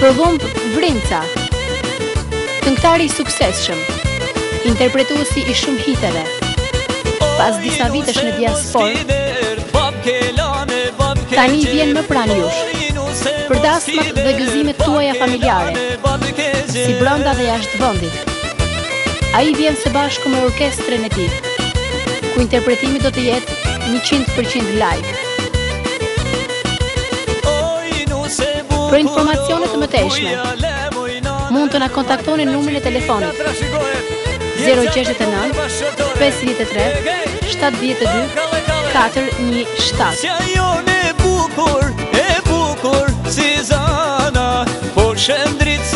Kolumb Vrinca, këngëtari i suksesshëm, interpretuesi i shumë hiteve. Pas disa vitesh në diasporë, tani vjen më pranë jush, për dasmat dhe gëzimet tuaja familjare, si brenda dhe jashtë vendit. Ai vjen së bashku me orkestrën e tij, ku interpretimi do të jetë 100% live. Për informacione të mëtejshme, mund të na kontaktoni në numrin e telefonit 069 53 72 417. E bukur, si zana, po shëndrit